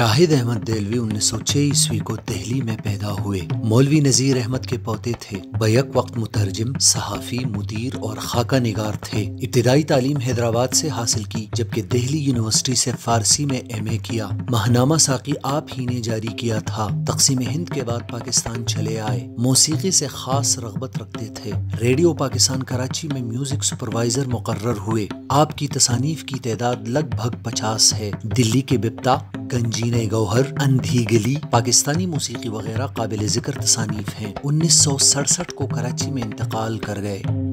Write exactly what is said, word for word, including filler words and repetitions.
शाहिद अहमद देलवी उन्नीस सौ छह ईस्वी को दिल्ली में पैदा हुए। मौलवी नजीर अहमद के पोते थे। बैक वक्त मुतरजिम, सहाफ़ी, मुदीर और खाका निगार थे। इब्तिदाई तालीम हैदराबाद से हासिल की, जबकि दिल्ली यूनिवर्सिटी से फारसी में एम ए किया। महनामा साकी आप ही ने जारी किया था। तक़सीम हिंद के बाद पाकिस्तान चले आए। मौसीकी से खास रग़बत रखते थे। रेडियो पाकिस्तान कराची में म्यूजिक सुपरवाइजर मुकर्रर हुए। आपकी तसानीफ की तादाद लगभग पचास है। दिल्ली के बिप्ता, गंजीने गौहर, अंधी गली, पाकिस्तानी मौसीकी वगैरह काबिल जिक्र तसानीफ हैं। उन्नीस सौ सड़सठ को कराची में इंतकाल कर गए।